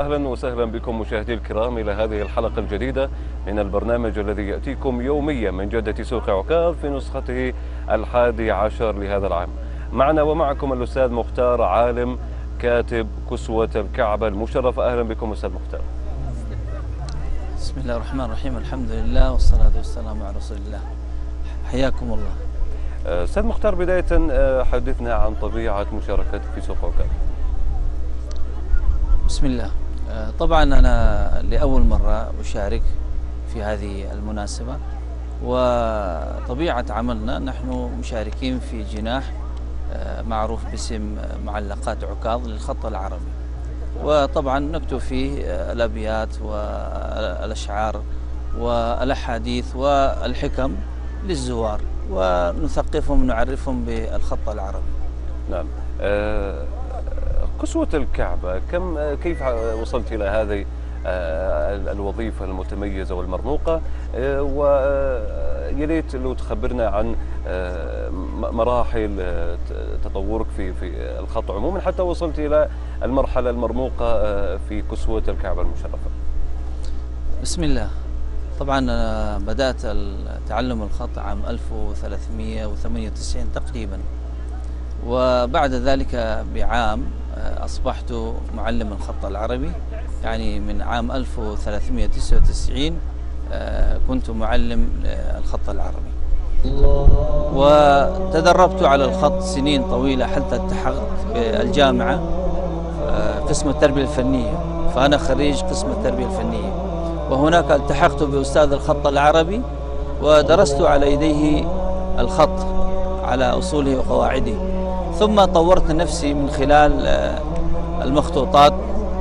وأهلا وسهلا بكم مشاهدي الكرام إلى هذه الحلقة الجديدة من البرنامج الذي يأتيكم يوميا من جدة سوق عكاظ في نسخته 11 لهذا العام. معنا ومعكم الأستاذ مختار عالم كاتب كسوة الكعبة المشرفة. أهلا بكم أستاذ مختار. بسم الله الرحمن الرحيم، الحمد لله والصلاة والسلام على رسول الله. حياكم الله. أستاذ مختار، بداية حدثنا عن طبيعة مشاركتك في سوق عكاظ. بسم الله. طبعا أنا لأول مرة أشارك في هذه المناسبة، وطبيعة عملنا نحن مشاركين في جناح معروف باسم معلقات عكاظ للخط العربي، وطبعا نكتب فيه الأبيات والأشعار والأحاديث والحكم للزوار، ونثقفهم ونعرفهم بالخط العربي. نعم. كسوة الكعبة، كيف وصلت إلى هذه الوظيفة المتميزة والمرموقة؟ وياريت لو تخبرنا عن مراحل تطورك في الخط عموما حتى وصلت إلى المرحلة المرموقة في كسوة الكعبة المشرفة. بسم الله. طبعا أنا بدأت تعلم الخط عام 1398 تقريبا، وبعد ذلك بعام أصبحت معلم الخط العربي، يعني من عام 1399 كنت معلم الخط العربي، وتدربت على الخط سنين طويلة حتى التحقت بالجامعة قسم التربية الفنية، فأنا خريج قسم التربية الفنية، وهناك التحقت بأستاذ الخط العربي ودرست على يديه الخط على أصوله وقواعده، ثم طورت نفسي من خلال المخطوطات،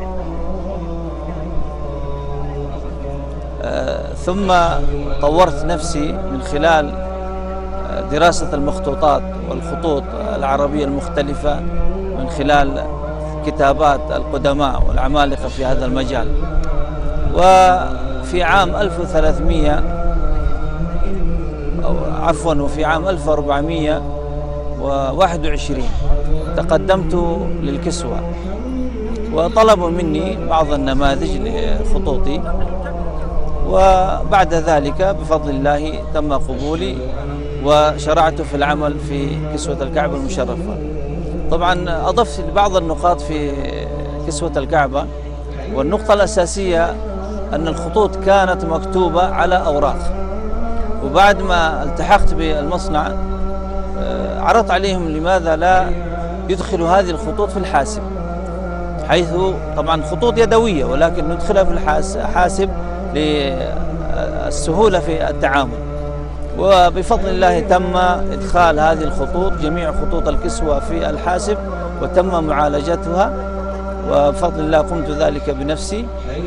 ثم طورت نفسي من خلال دراسة المخطوطات والخطوط العربية المختلفة من خلال كتابات القدماء والعمالقة في هذا المجال. وفي عام 1421 تقدمت للكسوة، وطلبوا مني بعض النماذج لخطوطي، وبعد ذلك بفضل الله تم قبولي وشرعت في العمل في كسوة الكعبة المشرفة. طبعا أضفت بعض النقاط في كسوة الكعبة، والنقطة الأساسية أن الخطوط كانت مكتوبة على أوراق، وبعد ما التحقت بالمصنع عرضت عليهم لماذا لا يدخلوا هذه الخطوط في الحاسب، حيث طبعا خطوط يدوية ولكن ندخلها في الحاسب للسهولة في التعامل. وبفضل الله تم إدخال هذه الخطوط، جميع خطوط الكسوة في الحاسب، وتم معالجتها، وبفضل الله قمت ذلك بنفسي.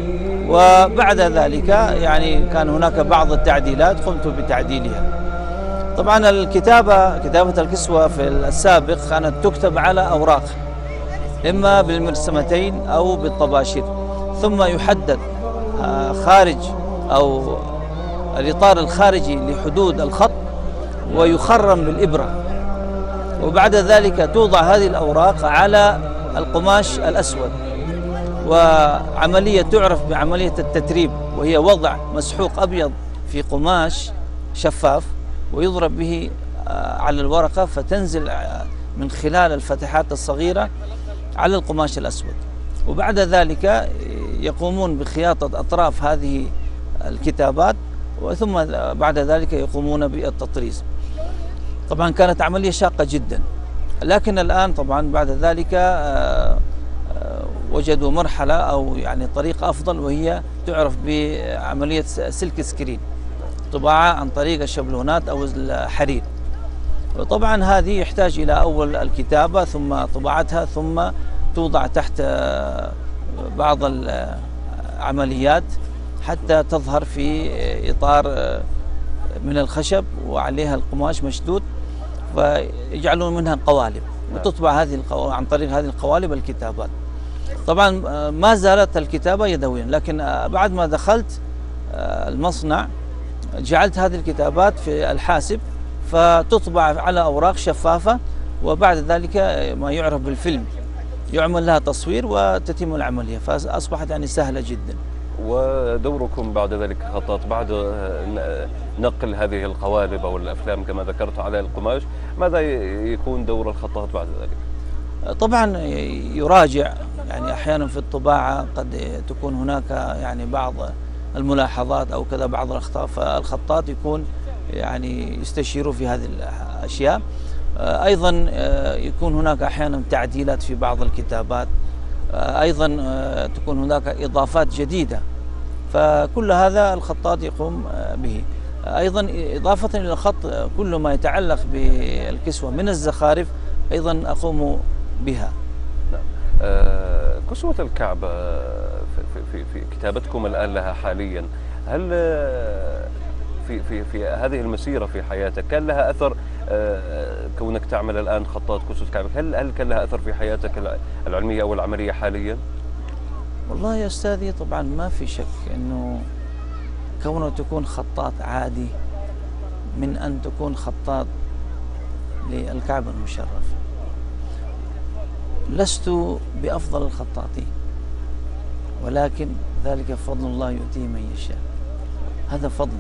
وبعد ذلك يعني كان هناك بعض التعديلات قمت بتعديلها. طبعا كتابة الكسوة في السابق كانت تكتب على أوراق، إما بالمرسمتين أو بالطباشير، ثم يحدد خارج أو الإطار الخارجي لحدود الخط ويخرم بالإبرة، وبعد ذلك توضع هذه الأوراق على القماش الأسود، وعملية تعرف بعملية التتريب، وهي وضع مسحوق أبيض في قماش شفاف ويضرب به على الورقة، فتنزل من خلال الفتحات الصغيرة على القماش الأسود، وبعد ذلك يقومون بخياطة أطراف هذه الكتابات، وثم بعد ذلك يقومون بالتطريز. طبعا كانت عملية شاقة جدا، لكن الآن طبعا بعد ذلك وجدوا مرحلة أو يعني طريقة أفضل، وهي تعرف بعملية سلك سكرين، طباعة عن طريق الشبلونات أو الحرير. وطبعا هذه يحتاج إلى أول الكتابة ثم طباعتها، ثم توضع تحت بعض العمليات حتى تظهر في إطار من الخشب وعليها القماش مشدود، ويجعلون منها قوالب، وتطبع عن طريق هذه القوالب الكتابات. طبعا ما زالت الكتابة يدويا، لكن بعد ما دخلت المصنع جعلت هذه الكتابات في الحاسب فتطبع على أوراق شفافة، وبعد ذلك ما يعرف بالفيلم يعمل لها تصوير وتتم العملية، فأصبحت يعني سهلة جدا. ودوركم بعد ذلك خطاط بعد نقل هذه القوالب أو الأفلام كما ذكرت على القماش، ماذا يكون دور الخطاط بعد ذلك؟ طبعا يراجع، يعني أحيانا في الطباعة قد تكون هناك يعني بعض الملاحظات أو كذا بعض الأخطاء، فالخطاط يكون يعني يستشير في هذه الأشياء. أيضا يكون هناك أحيانا تعديلات في بعض الكتابات، أيضا تكون هناك إضافات جديدة، فكل هذا الخطاط يقوم به. أيضا إضافة إلى الخط كل ما يتعلق بالكسوة من الزخارف أيضا أقوم بها. كسوة الكعبة في كتابتكم الآن لها حاليا، هل في هذه المسيرة في حياتك كان لها أثر كونك تعمل الآن خطاط كسوة الكعبة؟ هل كان لها أثر في حياتك العلمية أو العملية حاليا؟ والله يا أستاذي طبعا ما في شك أنه كونه تكون خطاط عادي من أن تكون خطاط للكعبة المشرفة. لست بأفضل الخطاطين، ولكن ذلك فضل الله يؤتيه من يشاء، هذا فضل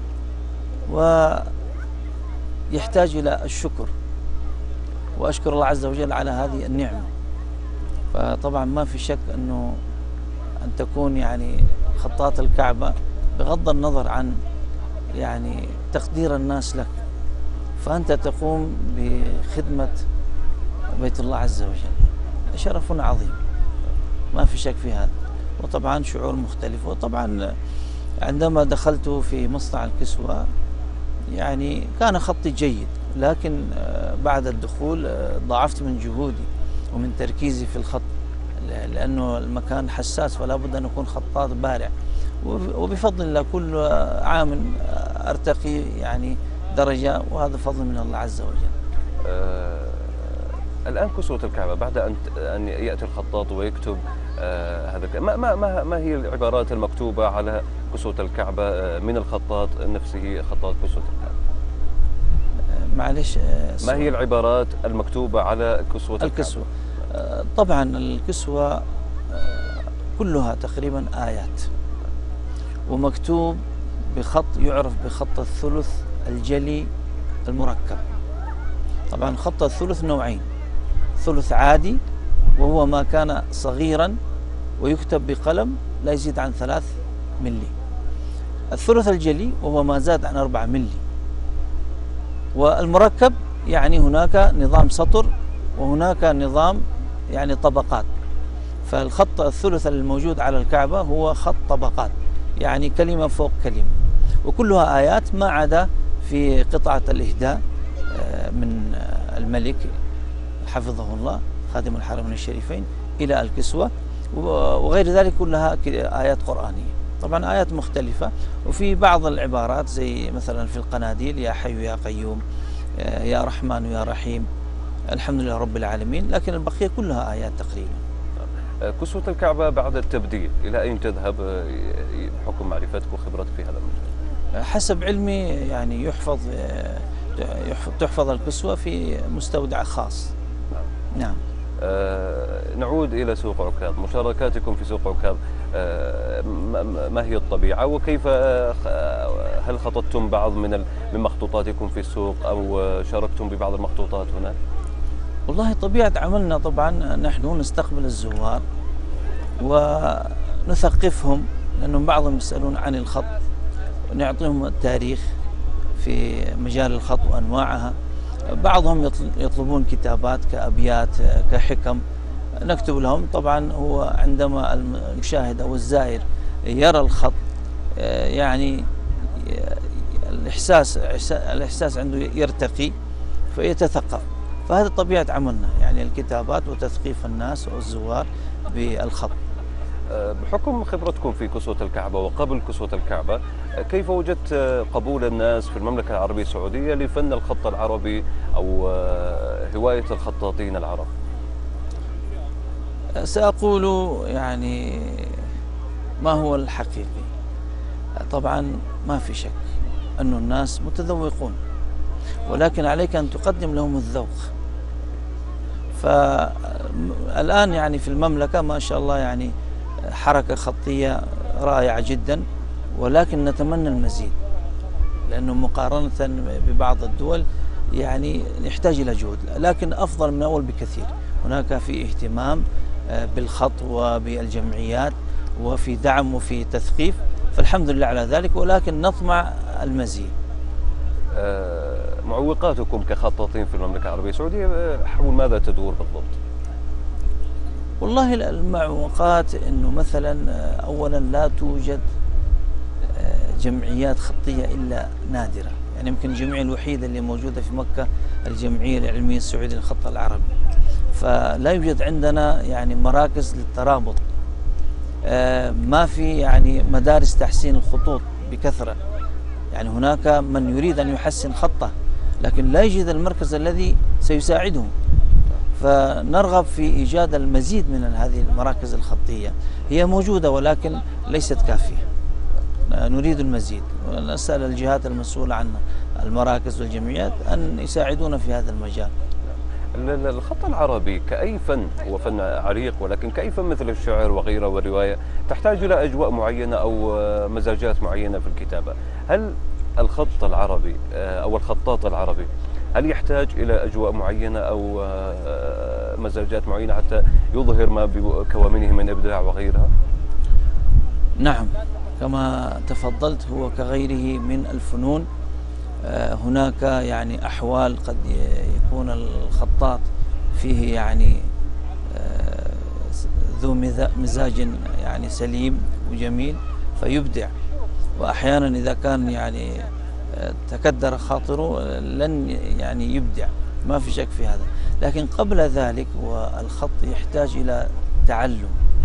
ويحتاج إلى الشكر، وأشكر الله عز وجل على هذه النعمة. فطبعا ما في شك أنه أن تكون يعني خطاط الكعبة بغض النظر عن يعني تقدير الناس لك، فأنت تقوم بخدمة بيت الله عز وجل، شرف عظيم ما في شك في هذا. وطبعا شعور مختلف. وطبعا عندما دخلت في مصنع الكسوة يعني كان خطي جيد، لكن بعد الدخول ضاعفت من جهودي ومن تركيزي في الخط، لأنه المكان حساس فلا بد أن أكون خطاط بارع. وبفضل الله كل عام أرتقي يعني درجة، وهذا فضل من الله عز وجل. الآن كسوة الكعبة بعد أن يأتي الخطاط ويكتب هذا، ما هي العبارات المكتوبة على كسوة الكعبة من الخطاط نفسه، خطاط كسوة الكعبة؟ معلش، ما هي العبارات المكتوبة على كسوة الكسوة؟ طبعا الكسوة كلها تقريبا آيات، ومكتوب بخط يعرف بخط الثلث الجلي المركب. طبعا خط الثلث نوعين، ثلث عادي وهو ما كان صغيرا ويكتب بقلم لا يزيد عن 3 ملي، الثلث الجلي وهو ما زاد عن 4 ملي، والمركب يعني هناك نظام سطر وهناك نظام يعني طبقات. فالخط الثلث الموجود على الكعبة هو خط طبقات، يعني كلمة فوق كلمة، وكلها آيات ما عدا في قطعة الإهداء من الملك حفظه الله خادم الحرمين الشريفين إلى الكسوة، وغير ذلك كلها آيات قرآنية. طبعا آيات مختلفة، وفي بعض العبارات زي مثلا في القناديل يا حي يا قيوم، يا رحمن يا رحيم، الحمد لله رب العالمين، لكن البقية كلها آيات تقريبا. كسوة الكعبة بعد التبديل إلى أين تذهب بحكم معرفتك وخبرتك في هذا المجال؟ حسب علمي يعني تحفظ الكسوة في مستودع خاص. نعم. نعود إلى سوق عكاظ، مشاركاتكم في سوق عكاظ ما هي الطبيعة، وكيف هل خططتم بعض من مخطوطاتكم في السوق أو شاركتم ببعض المخطوطات هناك؟ والله طبيعة عملنا طبعا نحن نستقبل الزوار ونثقفهم، لأنهم بعضهم يسألون عن الخط ونعطيهم التاريخ في مجال الخط وأنواعها. بعضهم يطلبون كتابات كأبيات كحكم نكتب لهم. طبعا هو عندما المشاهد أو الزائر يرى الخط يعني الإحساس عنده يرتقي فيتثقف. فهذا طبيعة عملنا، يعني الكتابات وتثقيف الناس والزوار بالخط. بحكم خبرتكم في كسوة الكعبة وقبل كسوة الكعبة، كيف وجدت قبول الناس في المملكة العربية السعودية لفن الخط العربي أو هواية الخطاطين العرب؟ سأقول يعني ما هو الحقيقي. طبعا ما في شك أن الناس متذوقون، ولكن عليك أن تقدم لهم الذوق. فالآن يعني في المملكة ما شاء الله يعني حركة خطية رائعة جدا، ولكن نتمنى المزيد، لأنه مقارنة ببعض الدول يعني يحتاج إلى جهد، لكن أفضل من أول بكثير. هناك في اهتمام بالخط وبالجمعيات وفي دعم وفي تثقيف، فالحمد لله على ذلك، ولكن نطمع المزيد. معوقاتكم كخطاطين في المملكة العربية السعودية حول ماذا تدور بالضبط؟ والله المعوقات أنه مثلا أولا لا توجد جمعيات خطية إلا نادرة، يعني يمكن الجمعية الوحيدة اللي موجودة في مكة الجمعية العلمية السعودية للخط العربي، فلا يوجد عندنا يعني مراكز للترابط، ما في يعني مدارس تحسين الخطوط بكثرة، يعني هناك من يريد أن يحسن خطه لكن لا يوجد المركز الذي سيساعده، فنرغب في إيجاد المزيد من هذه المراكز الخطية. هي موجودة ولكن ليست كافية، نريد المزيد، ونسأل الجهات المسؤولة عن المراكز والجمعيات أن يساعدونا في هذا المجال. الخط العربي كأي فن هو فن عريق، ولكن كأي فن مثل الشعر وغيره والرواية تحتاج إلى أجواء معينة أو مزاجات معينة في الكتابة. هل الخط العربي أو الخطاط العربي هل يحتاج إلى أجواء معينة أو مزاجات معينة حتى يظهر ما بكوامنه من إبداع وغيرها؟ نعم، كما تفضلت هو كغيره من الفنون، هناك يعني أحوال قد يكون الخطاط فيه يعني ذو مزاج يعني سليم وجميل فيبدع، وأحيانا إذا كان يعني تكدر خاطره لن يعني يبدع، ما في شك في هذا. لكن قبل ذلك والخط يحتاج إلى تعلم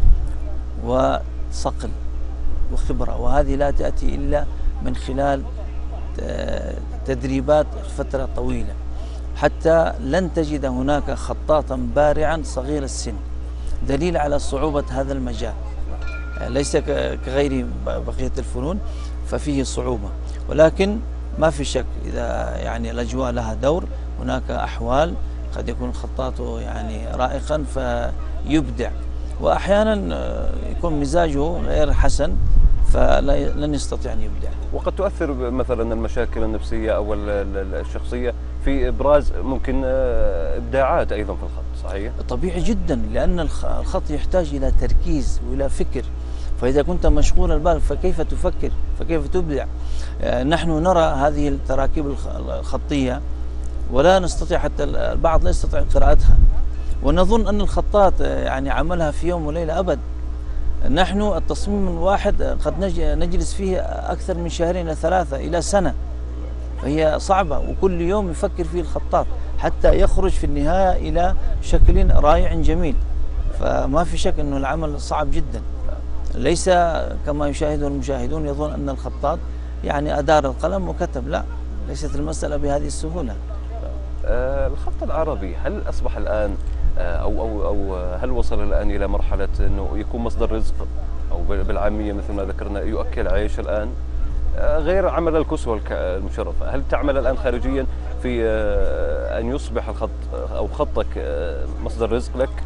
وصقل وخبرة، وهذه لا تأتي إلا من خلال تدريبات فترة طويلة، حتى لن تجد هناك خطاطا بارعا صغير السن، دليل على صعوبة هذا المجال، ليس كغير بقية الفنون ففيه صعوبة، ولكن ما في شك إذا يعني الأجواء لها دور. هناك أحوال قد يكون الخطاط يعني رائقا فيبدع، وأحيانا يكون مزاجه غير حسن فلن يستطيع أن يبدع. وقد تؤثر مثلا المشاكل النفسية أو الشخصية في إبراز ممكن إبداعات أيضا في الخط، صحيح؟ طبيعي جدا، لأن الخط يحتاج إلى تركيز وإلى فكر، فإذا كنت مشغول البال فكيف تفكر، فكيف تبدع؟ نحن نرى هذه التراكيب الخطية ولا نستطيع، حتى البعض لا يستطيع قراءتها، ونظن أن الخطاط يعني عملها في يوم وليلة أبد. نحن التصميم الواحد قد نجلس فيه أكثر من شهرين إلى 3 إلى سنة، فهي صعبة، وكل يوم يفكر فيه الخطاط حتى يخرج في النهاية إلى شكل رائع جميل، فما في شك أنه العمل صعب جدا، ليس كما يشاهده المشاهدون يظن أن الخطاط يعني أدار القلم وكتب، لا، ليست المسألة بهذه السهولة. الخط العربي هل أصبح الآن أو هل وصل الآن إلى مرحلة أنه يكون مصدر رزق، أو بالعامية مثل ما ذكرنا يؤكل عيش الآن، غير عمل الكسوة المشرفة؟ هل تعمل الآن خارجيا في أن يصبح الخط أو خطك مصدر رزق لك؟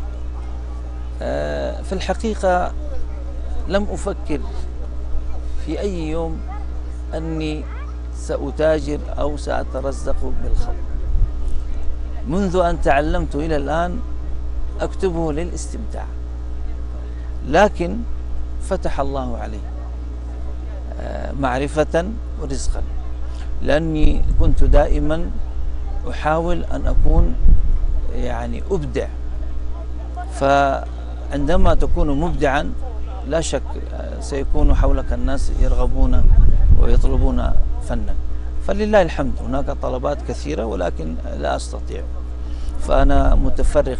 في الحقيقة لم أفكر في أي يوم أني سأتاجر أو سأترزق بالخط. منذ أن تعلمت إلى الآن أكتبه للاستمتاع، لكن فتح الله علي معرفة ورزقا، لأني كنت دائما أحاول أن أكون يعني أبدع، فعندما تكون مبدعا لا شك سيكون حولك الناس يرغبون ويطلبون فنك، فلله الحمد هناك طلبات كثيرة ولكن لا أستطيع، فأنا متفرغ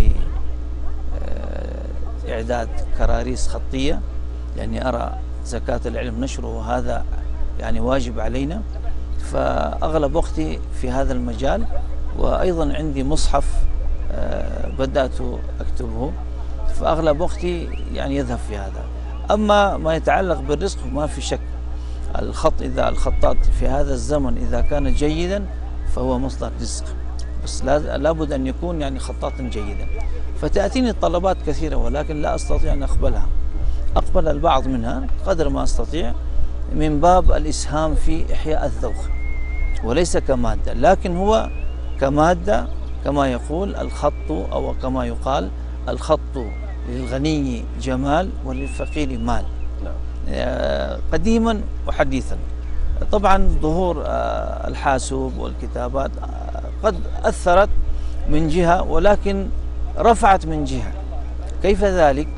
لإعداد كراريس خطية، لأني أرى زكاة العلم نشره وهذا يعني واجب علينا، فأغلب وقتي في هذا المجال، وأيضا عندي مصحف بدأت أكتبه، فأغلب وقتي يعني يذهب في هذا. أما ما يتعلق بالرزق ما في شك، الخط إذا الخطاط في هذا الزمن إذا كان جيدا فهو مصدر رزق، بس لابد أن يكون يعني خطاطا جيدا. فتأتيني طلبات كثيرة ولكن لا أستطيع أن أقبلها. أقبل البعض منها قدر ما أستطيع من باب الإسهام في إحياء الذوق، وليس كمادة، لكن هو كمادة كما يقول الخط أو كما يقال الخط للغني جمال وللفقير مال. قديما وحديثا. طبعا ظهور الحاسوب والكتابات قد أثرت من جهة ولكن رفعت من جهة. كيف ذلك؟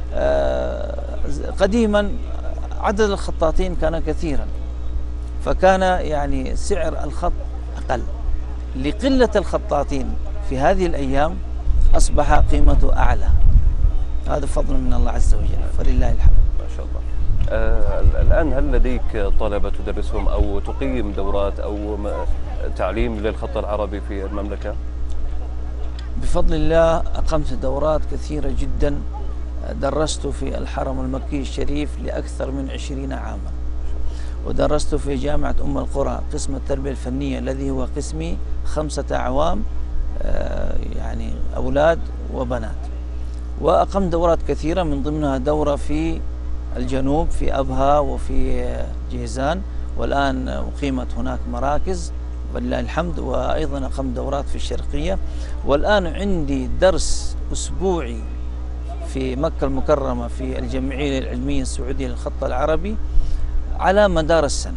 قديما عدد الخطاطين كان كثيرا، فكان يعني سعر الخط أقل. لقلة الخطاطين في هذه الأيام أصبح قيمته أعلى. هذا فضل من الله عز وجل، فلله الحمد. ما شاء الله. الآن هل لديك طلبة تدرسهم أو تقيم دورات أو تعليم للخط العربي في المملكة؟ بفضل الله أقمت دورات كثيرة جدا. درست في الحرم المكي الشريف لأكثر من 20 عاما، ودرست في جامعة أم القرى قسم التربية الفنية الذي هو قسمي 5 أعوام، يعني أولاد وبنات. وأقمت دورات كثيرة من ضمنها دورة في الجنوب في أبها وفي جيزان، والآن أقيمت هناك مراكز ولله الحمد، وأيضا أقمت دورات في الشرقية. والآن عندي درس أسبوعي في مكة المكرمة في الجمعية العلمية السعودية للخط العربي على مدار السنة،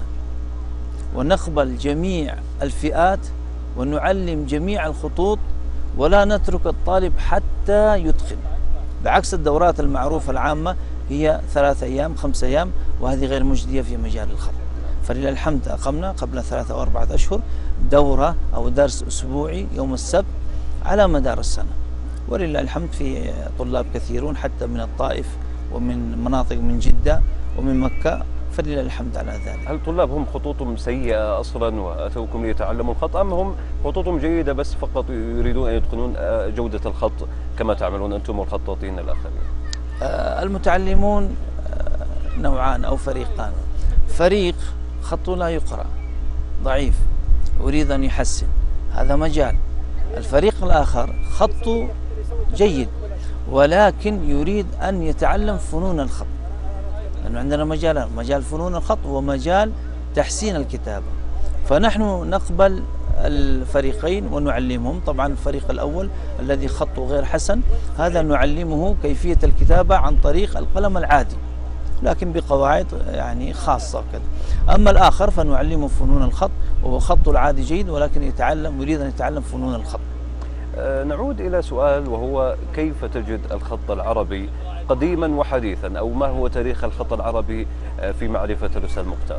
ونقبل جميع الفئات ونعلم جميع الخطوط ولا نترك الطالب حتى يتقن، بعكس الدورات المعروفة العامة هي 3 أيام 5 أيام، وهذه غير مجدية في مجال الخط. فلله الحمد أقمنا قبل 3 أو 4 أشهر دورة أو درس أسبوعي يوم السبت على مدار السنة، ولله الحمد في طلاب كثيرون حتى من الطائف ومن مناطق من جدة ومن مكة، فلله الحمد على ذلك. هل طلابهم خطوطهم سيئة أصلا وأتوكم ليتعلموا الخط، أم هم خطوطهم جيدة بس فقط يريدون أن يتقنون جودة الخط كما تعملون أنتم والخطاطين الآخرين؟ المتعلمون نوعان أو فريقان. فريق خطه لا يقرأ، ضعيف، يريد أن يحسن، هذا مجال. الفريق الآخر خطه جيد ولكن يريد أن يتعلم فنون الخط، لأنه عندنا مجالان، مجال فنون الخط ومجال تحسين الكتابة. فنحن نقبل الفريقين ونعلمهم. طبعا الفريق الأول الذي خطه غير حسن هذا نعلمه كيفية الكتابة عن طريق القلم العادي لكن بقواعد يعني خاصة كذا. أما الآخر فنعلمه فنون الخط وهو خطه العادي جيد ولكن يريد أن يتعلم فنون الخط. نعود إلى سؤال، وهو كيف تجد الخط العربي قديما وحديثا، أو ما هو تاريخ الخط العربي في معرفة الأستاذ مختار؟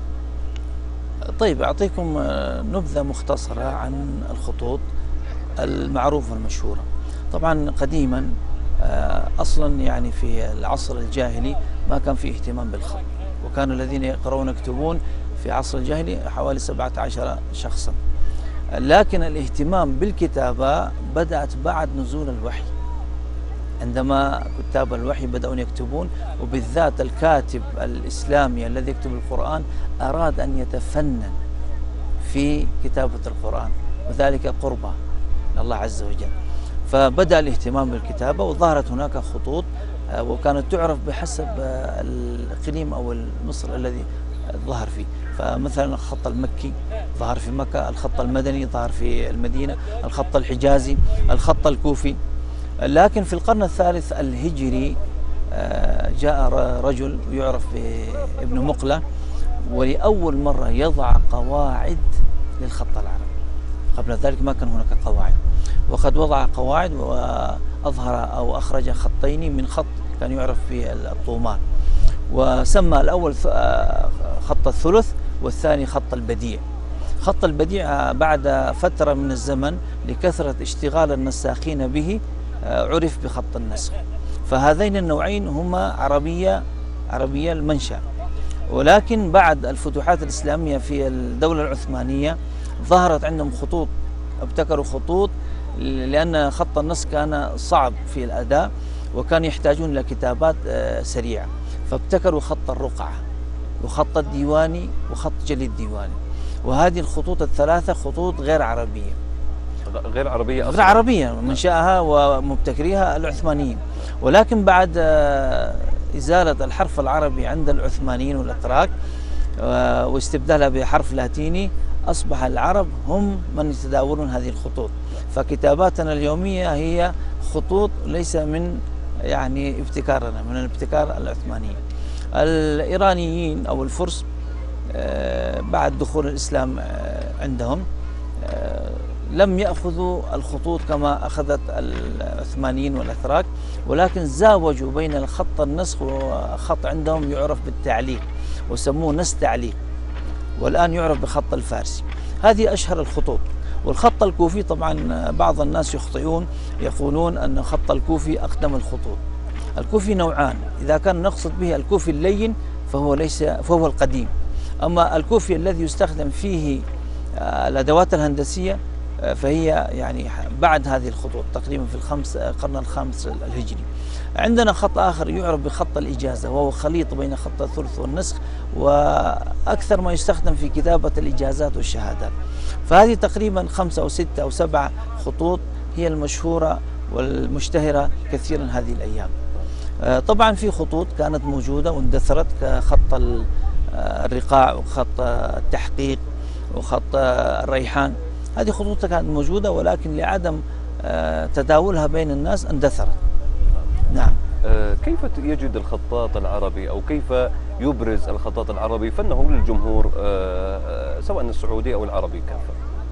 طيب أعطيكم نبذة مختصرة عن الخطوط المعروفة المشهورة. طبعا قديما أصلا يعني في العصر الجاهلي ما كان في اهتمام بالخط، وكانوا الذين يقرؤون ويكتبون في عصر الجاهلي حوالي 17 شخصا، لكن الاهتمام بالكتابة بدأت بعد نزول الوحي، عندما كتاب الوحي بدأوا يكتبون، وبالذات الكاتب الإسلامي الذي يكتب القرآن أراد أن يتفنن في كتابة القرآن، وذلك قربة لله عز وجل، فبدأ الاهتمام بالكتابة وظهرت هناك خطوط وكانت تعرف بحسب الإقليم أو المصر الذي ظهر فيه. فمثلا الخط المكي ظهر في مكة، الخط المدني ظهر في المدينة، الخط الحجازي، الخط الكوفي. لكن في القرن الثالث الهجري جاء رجل يعرف بابن مقلة ولأول مرة يضع قواعد للخط العربي. قبل ذلك ما كان هناك قواعد، وقد وضع قواعد وأظهر أو أخرج خطين من خط كان يعرف بالطومان، وسمى الأول خط الثلث والثاني خط البديع. خط البديع بعد فترة من الزمن لكثرة اشتغال النساخين به عرف بخط النسخ. فهذين النوعين هما عربية المنشأ، ولكن بعد الفتوحات الإسلامية في الدولة العثمانية ظهرت عندهم خطوط، ابتكروا خطوط لأن خط النص كان صعب في الأداء وكان يحتاجون إلى كتابات سريعة، فابتكروا خط الرقعة وخط الديواني وخط جلي الديواني. وهذه الخطوط الثلاثة خطوط غير عربية، غير عربية غير أصلا. عربية، منشأها ومبتكريها العثمانيين، ولكن بعد إزالة الحرف العربي عند العثمانيين والأتراك واستبدالها بحرف لاتيني، أصبح العرب هم من يتداولون هذه الخطوط. فكتاباتنا اليومية هي خطوط ليس من يعني ابتكارنا، من الابتكار العثماني. الإيرانيين أو الفرس بعد دخول الإسلام عندهم لم يأخذوا الخطوط كما أخذت العثمانيين والأتراك، ولكن زاوجوا بين الخط النسخ وخط عندهم يعرف بالتعليق وسموه نسج تعليق، والآن يعرف بخط الفارسي. هذه أشهر الخطوط. والخط الكوفي طبعا بعض الناس يخطئون، يقولون أن الخط الكوفي أقدم الخطوط. الكوفي نوعان، إذا كان نقصد به الكوفي اللين فهو القديم، أما الكوفي الذي يستخدم فيه الأدوات الهندسية فهي يعني بعد هذه الخطوط تقريبا في القرن الخامس الهجري. عندنا خط آخر يعرف بخط الإجازة، وهو خليط بين خط الثلث والنسخ، وأكثر ما يستخدم في كتابة الإجازات والشهادات. فهذه تقريبا 5 أو 6 أو 7 خطوط هي المشهورة والمشتهرة كثيرا هذه الأيام. طبعا في خطوط كانت موجودة واندثرت كخط الرقاع وخط التحقيق وخط الريحان، هذه خطوط كانت موجودة ولكن لعدم تداولها بين الناس اندثرت. نعم. كيف يجد الخطاط العربي أو كيف يبرز الخطاط العربي فنه للجمهور سواء السعودي أو العربي كافة؟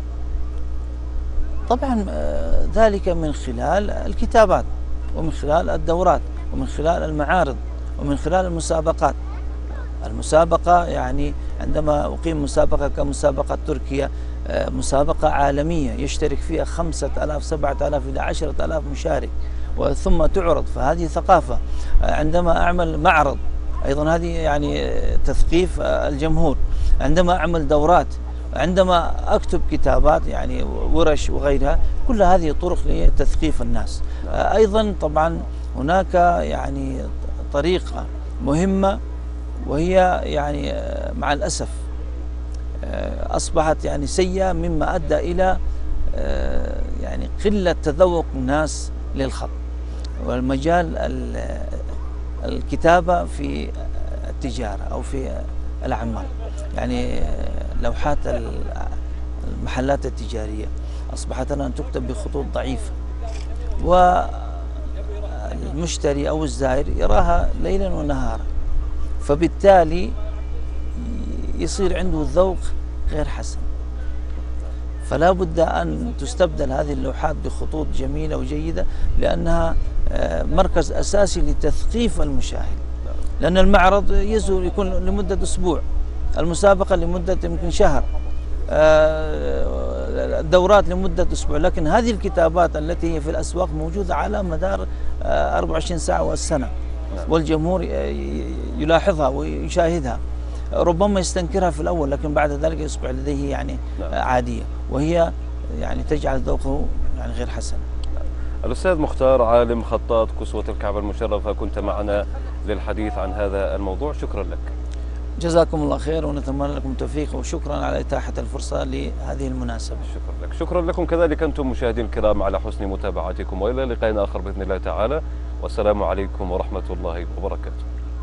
طبعا ذلك من خلال الكتابات ومن خلال الدورات ومن خلال المعارض ومن خلال المسابقات. المسابقة يعني عندما أقيم مسابقة كمسابقة تركيا، مسابقة عالمية يشترك فيها 5000 7000 إلى 10,000 مشارك وثم تعرض، فهذه ثقافة. عندما أعمل معرض أيضا هذه يعني تثقيف الجمهور. عندما أعمل دورات، عندما أكتب كتابات يعني ورش وغيرها، كل هذه طرق لتثقيف الناس. أيضا طبعا هناك يعني طريقة مهمة، وهي يعني مع الأسف أصبحت يعني سيئة، مما أدى إلى يعني قلة تذوق الناس للخط. والمجال الكتابة في التجارة أو في الأعمال، يعني لوحات المحلات التجارية أصبحت أن تكتب بخطوط ضعيفة، والمشتري أو الزائر يراها ليلا ونهارا، فبالتالي يصير عنده ذوق غير حسن. فلا بد أن تستبدل هذه اللوحات بخطوط جميلة وجيدة، لأنها مركز أساسي لتثقيف المشاهد. لأن المعرض يكون لمدة أسبوع، المسابقة لمدة يمكن شهر، الدورات لمدة أسبوع، لكن هذه الكتابات التي هي في الأسواق موجودة على مدار 24 ساعة والسنة، والجمهور يلاحظها ويشاهدها. ربما يستنكرها في الأول، لكن بعد ذلك يصبح لديه يعني عادية، وهي يعني تجعل ذوقه يعني غير حسن. الأستاذ مختار عالم خطاط كسوة الكعبة المشرفة، كنت معنا للحديث عن هذا الموضوع، شكرا لك. جزاكم الله خير، ونتمنى لكم التوفيق، وشكرا على إتاحة الفرصة لهذه المناسبة. شكرا لك. شكرا لكم كذلك أنتم مشاهدين الكرام على حسن متابعتكم، وإلى لقاء آخر بإذن الله تعالى، والسلام عليكم ورحمة الله وبركاته.